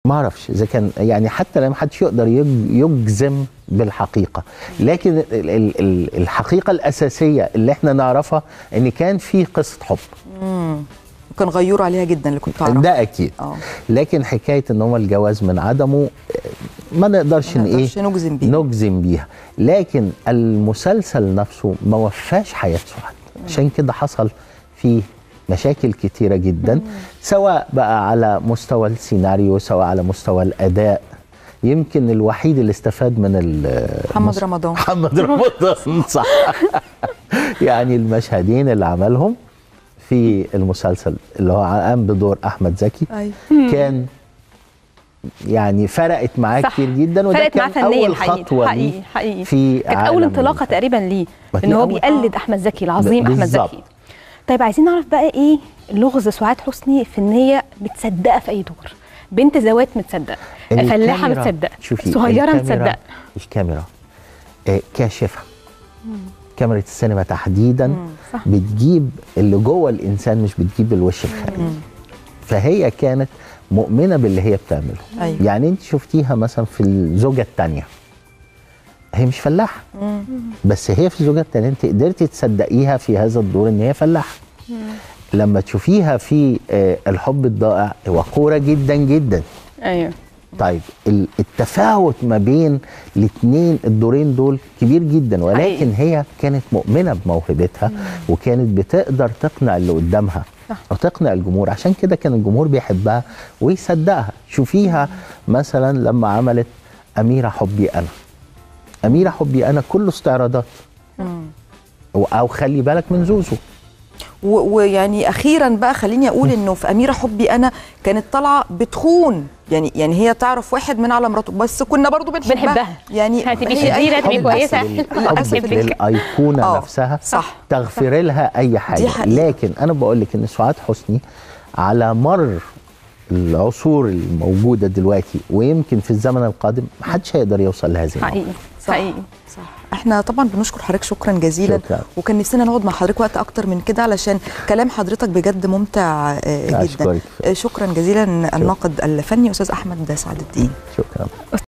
ما اعرفش اذا كان يعني حتى لما حدش يقدر يجزم بالحقيقه، لكن الحقيقه الاساسيه اللي احنا نعرفها ان كان في قصه حب. كان غيور عليها جدا اللي كنت اعرفه. ده اكيد. لكن حكايه ان هو الجواز من عدمه ما نقدرش نجزم بيها. لكن المسلسل نفسه ما وفاش حياه سعاد، عشان كده حصل فيه مشاكل كتيرة جدا، سواء بقى على مستوى السيناريو، سواء على مستوى الأداء. يمكن الوحيد اللي استفاد من محمد رمضان. محمد رمضان صح. يعني المشهدين اللي عملهم في المسلسل اللي هو قام بدور أحمد زكي كان يعني فرقت معاه كتير جدا، وده كان أول خطوة حقيقي في كانت أول انطلاقة تقريبا ليه، إن هو بيقلد أحمد زكي العظيم أحمد زكي. طيب عايزين نعرف بقى ايه لغز سعاد حسني في ان هي متصدقه في اي دور، بنت زوات متصدقه، فلاحه متصدقه، صغيره متصدقه. الكاميرا كاشفه، كاميرا السينما تحديدا بتجيب اللي جوه الانسان، مش بتجيب الوش الخارجي. فهي كانت مؤمنه باللي هي بتعمله. يعني انت شفتيها مثلا في الزوجه الثانيه، هي مش فلاحه، بس هي في الزوجه الثانيه انت قدرتي تصدقيها في هذا الدور ان هي فلاحه. لما تشوفيها في الحب الضائع وقوره جدا جدا. ايوه. طيب التفاوت ما بين الاثنين الدورين دول كبير جدا، ولكن هي كانت مؤمنه بموهبتها وكانت بتقدر تقنع اللي قدامها وتقنع الجمهور، عشان كده كان الجمهور بيحبها ويصدقها. شوفيها مثلا لما عملت أميرة حبي أنا. أميرة حبي أنا كله استعراضات، أو خلي بالك من زوزو. ويعني اخيرا بقى خليني اقول انه في أميرة حبي انا كانت طالعه بتخون، يعني هي تعرف واحد من على مراته، بس كنا برضو بنحبها. يعني هتبقي شريره تبقي كويسه. للايقونه نفسها صح، تغفر لها اي حاجه. لكن انا بقول لك ان سعاد حسني على مر العصور الموجوده دلوقتي ويمكن في الزمن القادم محدش هيقدر يوصل لهذه حقيقي. حقيقي صح. احنا طبعا بنشكر حضرتك شكرا جزيلا. وكان نفسنا نقعد مع حضرتك وقت اكتر من كده علشان كلام حضرتك بجد ممتع جدا. شكرا جزيلا الناقد الفني استاذ احمد سعد الدين. شكرا.